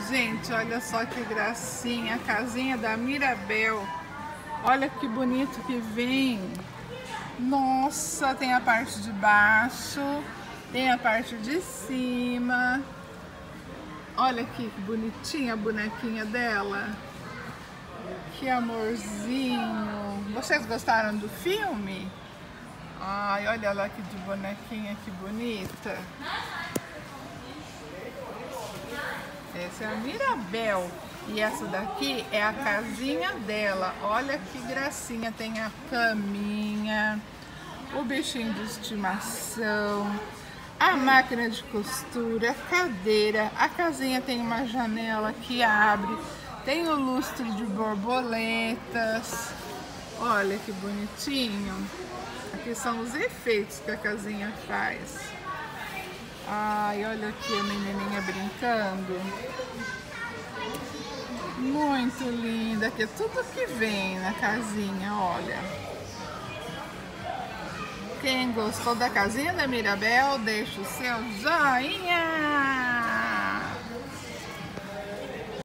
Gente, olha só que gracinha, a casinha da Mirabel. Olha que bonito que vem. Nossa, tem a parte de baixo, tem a parte de cima. Olha aqui que bonitinha a bonequinha dela. Que amorzinho. Vocês gostaram do filme? Ai, olha lá que de bonequinha, que bonita. Essa é a Mirabel. E essa daqui é a casinha dela. Olha que gracinha. Tem a caminha, o bichinho de estimação, a máquina de costura, a cadeira. A casinha tem uma janela que abre. Tem o lustre de borboletas. Olha que bonitinho. Aqui são os efeitos que a casinha faz. Ai, olha aqui a menininha brincando. Muito linda. Aqui é tudo que vem na casinha, olha. Quem gostou da casinha da Mirabel, deixa o seu joinha.